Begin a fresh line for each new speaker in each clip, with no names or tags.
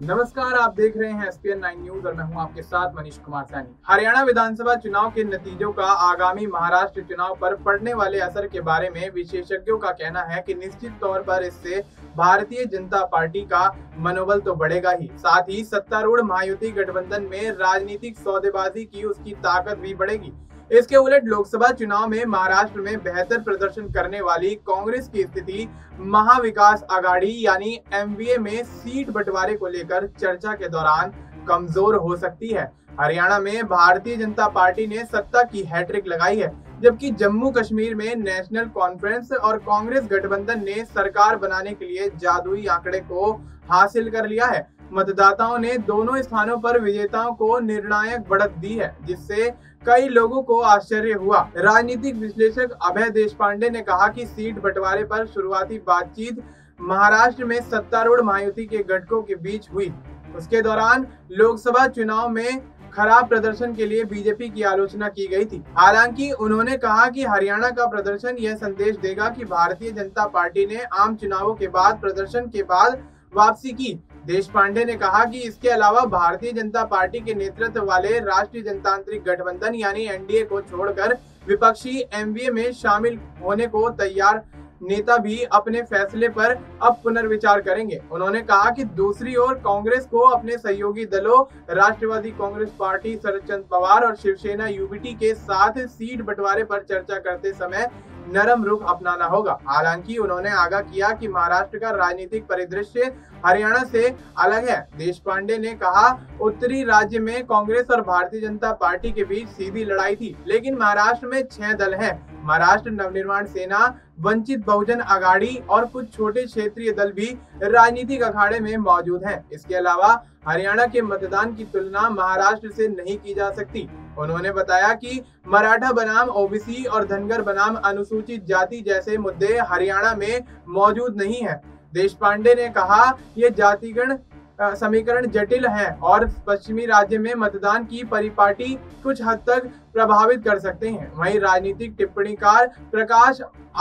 नमस्कार, आप देख रहे हैं एसपीएन 9 न्यूज और मैं हूं आपके साथ मनीष कुमार सैनी। हरियाणा विधानसभा चुनाव के नतीजों का आगामी महाराष्ट्र चुनाव पर पड़ने वाले असर के बारे में विशेषज्ञों का कहना है कि निश्चित तौर पर इससे भारतीय जनता पार्टी का मनोबल तो बढ़ेगा ही, साथ ही सत्तारूढ़ महायुति गठबंधन में राजनीतिक सौदेबाजी की उसकी ताकत भी बढ़ेगी। इसके उलट लोकसभा चुनाव में महाराष्ट्र में बेहतर प्रदर्शन करने वाली कांग्रेस की स्थिति महाविकास आघाड़ी यानी एमवीए में सीट बंटवारे को लेकर चर्चा के दौरान कमजोर हो सकती है। हरियाणा में भारतीय जनता पार्टी ने सत्ता की हैट्रिक लगाई है, जबकि जम्मू कश्मीर में नेशनल कॉन्फ्रेंस और कांग्रेस गठबंधन ने सरकार बनाने के लिए जादुई आंकड़े को हासिल कर लिया है। मतदाताओं ने दोनों स्थानों पर विजेताओं को निर्णायक बढ़त दी है, जिससे कई लोगों को आश्चर्य हुआ। राजनीतिक विश्लेषक अभय देशपांडे ने कहा कि सीट बंटवारे पर शुरुआती बातचीत महाराष्ट्र में सत्तारूढ़ महायुति के घटकों के बीच हुई। उसके दौरान लोकसभा चुनाव में खराब प्रदर्शन के लिए बीजेपी की आलोचना की गई थी। हालांकि उन्होंने कहा कि हरियाणा का प्रदर्शन यह संदेश देगा कि भारतीय जनता पार्टी ने आम चुनावों के बाद प्रदर्शन के बाद वापसी की। देशपांडे ने कहा कि इसके अलावा भारतीय जनता पार्टी के नेतृत्व वाले राष्ट्रीय जनतांत्रिक गठबंधन यानी एनडीए को छोड़कर विपक्षी एमवीए में शामिल होने को तैयार नेता भी अपने फैसले पर अब पुनर्विचार करेंगे। उन्होंने कहा कि दूसरी ओर कांग्रेस को अपने सहयोगी दलों राष्ट्रवादी कांग्रेस पार्टी, शरद चंद्र पवार और शिवसेना यूबीटी के साथ सीट बंटवारे पर चर्चा करते समय नरम रुख अपनाना होगा। हालांकि उन्होंने आगाह किया कि महाराष्ट्र का राजनीतिक परिदृश्य हरियाणा से अलग है। देशपांडे ने कहा, उत्तरी राज्य में कांग्रेस और भारतीय जनता पार्टी के बीच सीधी लड़ाई थी, लेकिन महाराष्ट्र में 6 दल हैं। महाराष्ट्र नवनिर्माण सेना, वंचित बहुजन आघाड़ी और कुछ छोटे क्षेत्रीय दल भी राजनीतिक अखाड़े में मौजूद हैं। इसके अलावा हरियाणा के मतदान की तुलना महाराष्ट्र से नहीं की जा सकती। उन्होंने बताया कि मराठा बनाम ओबीसी और धनगर बनाम अनुसूचित जाति जैसे मुद्दे हरियाणा में मौजूद नहीं है। देशपांडे ने कहा, ये जातिगण समीकरण जटिल है और पश्चिमी राज्य में मतदान की परिपाटी कुछ हद तक प्रभावित कर सकते हैं। वहीं राजनीतिक टिप्पणीकार प्रकाश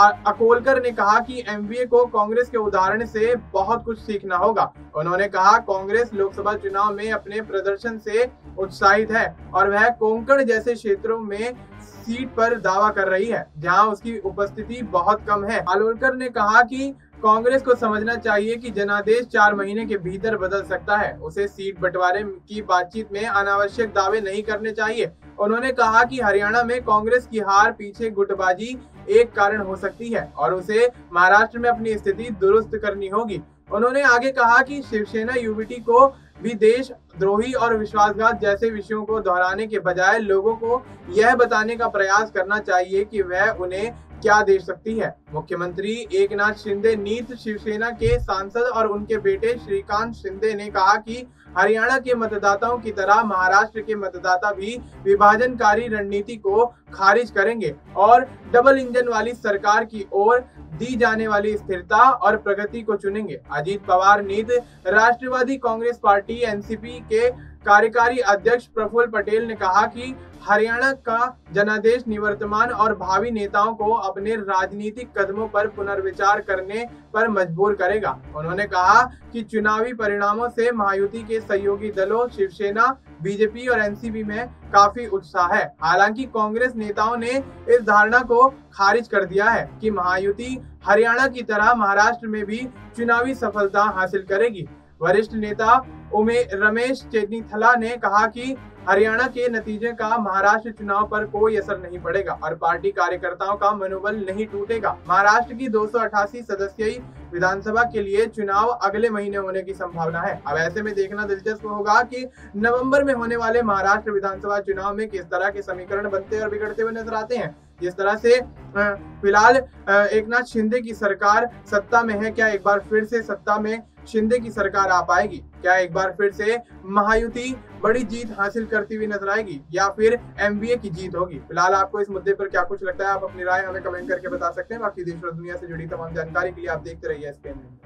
अकोलकर ने कहा कि एमवीए को कांग्रेस के उदाहरण से बहुत कुछ सीखना होगा। उन्होंने कहा, कांग्रेस लोकसभा चुनाव में अपने प्रदर्शन से उत्साहित है और वह कोंकण जैसे क्षेत्रों में सीट पर दावा कर रही है, जहां उसकी उपस्थिति बहुत कम है। अकोलकर ने कहा कि कांग्रेस को समझना चाहिए कि जनादेश 4 महीने के भीतर बदल सकता है। उसे सीट बंटवारे की बातचीत में अनावश्यक दावे नहीं करने चाहिए। उन्होंने कहा कि हरियाणा में कांग्रेस की हार पीछे गुटबाजी एक कारण हो सकती है और उसे महाराष्ट्र में अपनी स्थिति दुरुस्त करनी होगी। उन्होंने आगे कहा कि शिवसेना यूबीटी को भी देशद्रोही और विश्वासघात जैसे विषयों को दोहराने के बजाय लोगों को यह बताने का प्रयास करना चाहिए कि वह उन्हें क्या दे सकती है। मुख्यमंत्री एकनाथ शिंदे, नीत शिवसेना के सांसद और उनके बेटे श्रीकांत शिंदे ने कहा कि हरियाणा के मतदाताओं की तरह महाराष्ट्र के मतदाता भी विभाजनकारी रणनीति को खारिज करेंगे और डबल इंजन वाली सरकार की ओर दी जाने वाली स्थिरता और प्रगति को चुनेंगे। अजीत पवार, नीत राष्ट्रवादी कांग्रेस पार्टी एनसीपी के कार्यकारी अध्यक्ष प्रफुल्ल पटेल ने कहा कि हरियाणा का जनादेश निवर्तमान और भावी नेताओं को अपने राजनीतिक कदमों पर पुनर्विचार करने पर मजबूर करेगा। उन्होंने कहा कि चुनावी परिणामों से महायुति के सहयोगी दलों शिवसेना, बीजेपी और एनसीपी में काफी उत्साह है। हालांकि कांग्रेस नेताओं ने इस धारणा को खारिज कर दिया है कि महायुति हरियाणा की तरह महाराष्ट्र में भी चुनावी सफलता हासिल करेगी। वरिष्ठ नेता रमेश चेन्नीथला ने कहा कि हरियाणा के नतीजे का महाराष्ट्र चुनाव पर कोई असर नहीं पड़ेगा और पार्टी कार्यकर्ताओं का मनोबल नहीं टूटेगा। महाराष्ट्र की 288 सदस्यीय विधानसभा के लिए चुनाव अगले महीने होने की संभावना है। अब ऐसे में देखना दिलचस्प होगा कि नवंबर में होने वाले महाराष्ट्र विधानसभा चुनाव में किस तरह के समीकरण बनते और बिगड़ते हुए नजर आते हैं। जिस तरह से फिलहाल एकनाथ शिंदे की सरकार सत्ता में है, क्या एक बार फिर से सत्ता में शिंदे की सरकार आ पाएगी? क्या एक बार फिर से महायुति बड़ी जीत हासिल करती हुई नजर आएगी या फिर एमवीए की जीत होगी? फिलहाल आपको इस मुद्दे पर क्या कुछ लगता है, आप अपनी राय हमें कमेंट करके बता सकते हैं। बाकी देश और दुनिया से जुड़ी तमाम जानकारी के लिए आप देखते रहिए एसपीएन।